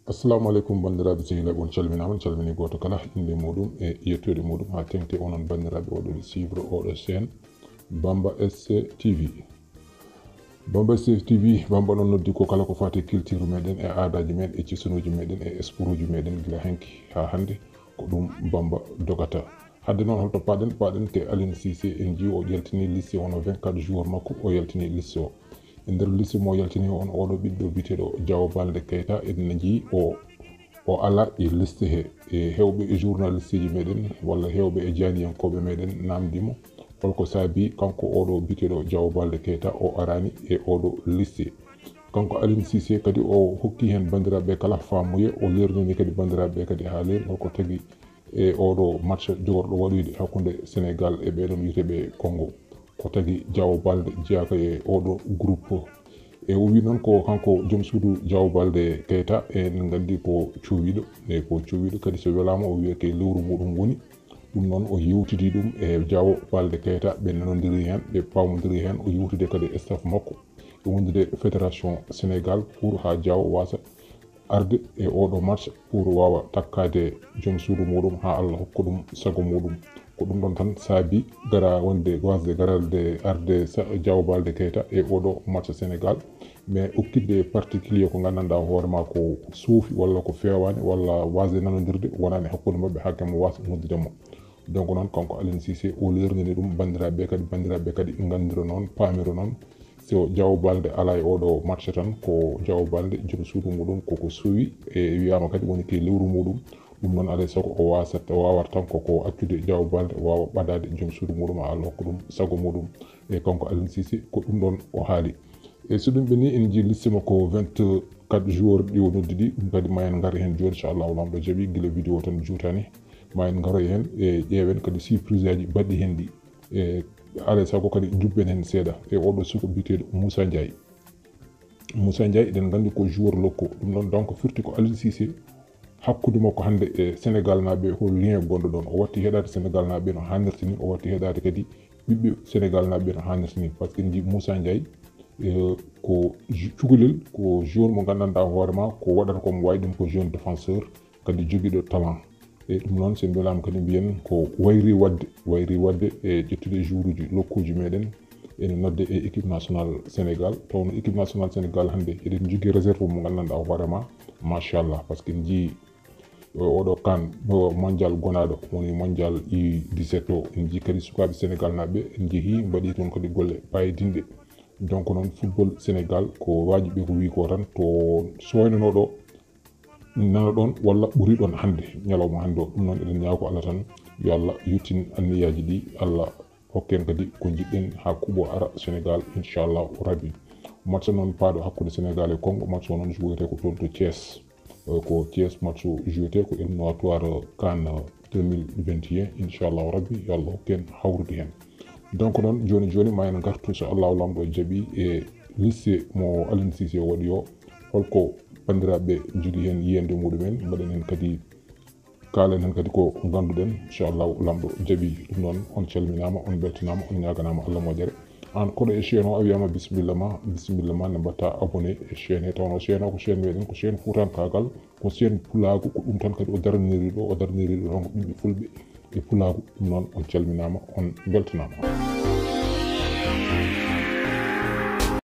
Assalamu alaikum bandiraɓe sehilaɓe on calmini goto kala inde muɗum e yettude muɗum ha tengti onon bandiraɓe oɗo suivre oɗo chaîne Bamba SC TV. Bamba SC TV Bamba non noddi ko kala ko fati culture meɗen e aadaji men e cisunuji meɗen e sport uji meɗen gila hanki ha hande ko ɗum Bamba dogata. Hadde noon holto paɗen te Aliou Cissé en ji o ƴeltini liste wono 24 jours makko o yaltini liste o. E nder liste mo yaltini on oɗo ɓiɗɗo biteɗo Diaw Baldé Keita en ji o ala e liste he e hewɓe e journaliste ji meɗen walla hewɓe e janiyankoɓe meɗen namdimo holko saabi kanko oɗo biteɗo Diaw Baldé Keita o arani e oɗo liste. Kanko Aliou Cissé kadi o hokki hen bandiraɓe kala famuye o lernini kadi bandiraɓe kadi ha leer holko tagui e oɗo match jogorɗo waɗoyde hakkude Sénégal e ɓeɗon witeɓe Congo ko tagui Diaw Baldé jeeyaka e oɗo groupe e o wi noon ko kanko joom suudu Diaw Baldé Keita en gandi ko cuwiɗo e ko cuwiɗo kadi so welama o wiyete lewru muɗum woni ɗum noon o yewtidi ɗum e Diaw Baldé Keita ɓe nanodiri hen ɓe pamodiri hen o yewtide kadi e staff makko e wondude fédération Sénégal pour ha Diaw wasa arde e oɗo match pour wawa takkade joom suudu muɗum ha Allah hokka ɗum sago muɗum ko ɗum ɗon tan saabi gara wonde wasde garalde arde Diaw Baldé Keita e oɗo match Sénégal mais okkidde particulier ko gandanɗa hoorema ko suufi walla ko fewani walla wasde nanodirde wonani hakkude mabɓe hakke mo wasa noddidemo. Donc noon kanko Aliou Cissé o lernini ɗum bandiraɓe kadi gandira noon pamira noon so Diaw Baldé ala e oɗo match tan ko Diaw Baldé joom suudu muɗum koko suwi e wiyama kadi woni ke lewru muɗum ɗum noon alay saago o wawata tan koko accude Diaw Baldé wawa ɓadade joom suudu muɗum ha Allah hokka ɗum sago muɗum e kanko Aliou Cissé ko ɗum ɗon o haali. E so ɗum ɓenni en ji liste makko 24 jours ɗi o noddi ɗi ɗum kadi ma en gar hen joni inchallahu lamɗo jaaɓi guila vidéo tan jutani ma en garoy hen e ƴeewen kadi surprise aji baɗɗi hen ɗi e alay saago kadi jubben hen seeɗa e oɗo suko biteɗo Moussa Ndiaye eɗen gandi ko joueur locaux ɗum ɗon donc firti ko Aliou Cissé hakkude makko hande e Sénégal naɓe hol lien gonɗo ɗon o watti heɗade Sénégal naɓe no hannirta ni o watti heɗade kadi ɓiɓɓe Sénégal naɓe no hannirta ni par ce que en ji Moussa Ndiaye ko cukalel ko joueur mo gandanɗa hoorema ko waɗata komo wawi ɗum ko jeune défenseur kadi joguiɗo talent e ɗum noon sen mbelama kadi mbiyen ko wayri wadde e ƴettude jour uji locaux ji meɗen ene nodde e équipe nationale Sénégal tawno équipe nationale Sénégal hande eɗen jogui réserve mo gandanɗa hoorema machallah par ce que en jii oɗo kan mondial gonaɗo woni mondial U17 o en jii kadi sukaɓe Sénégal naɓe en jeehi mbaɗi toon kadi golle payidinde donc noon football Sénégal ko wajiɓe ko wi ko tan to soynanoɗo nana ɗon walla ɓuuri ɗon hande ñalawma hande o ɗum noon eɗen ñaako Allah tan yo Allah yettin anniyaji ɗi Allah hokken kadi ko jiɗɗen ha kuuɓo ara Sénégal inchallahu rabbi. Match noon paaɗo hakkude Sénégal e Congo match o noon jouete ko toon to Thiès ko Thiès match o jouete ko éliminatoire CAN 2021 inchallahu rabbi yo Allah hokken hawrude hen. Donc noon joni ma en gartu so Allahu lamɗo jaaɓi e liste mo Aliou Cissé waɗi o holko bandiraɓe jogui hen yiyande muɗumen mbaɗen hen kadi kalen hen kadi ko ganduɗen inchallahu lamɗo jaaɓi ɗum noon on calminama on beltanama on ñaganama Allah moƴere an koɗo e chaîne o a wiyama bisimilla ma ne mbatta abonné e chaîne he tawno chaîne o ko chaîne meɗen ko chaîne Fuutankagal ko chaîne pulagu ko ɗum tan kadi o darniri ɗo tan ko ɓiɓɓe fulɓe e pulagu ɗum noon on calminama on beltanama.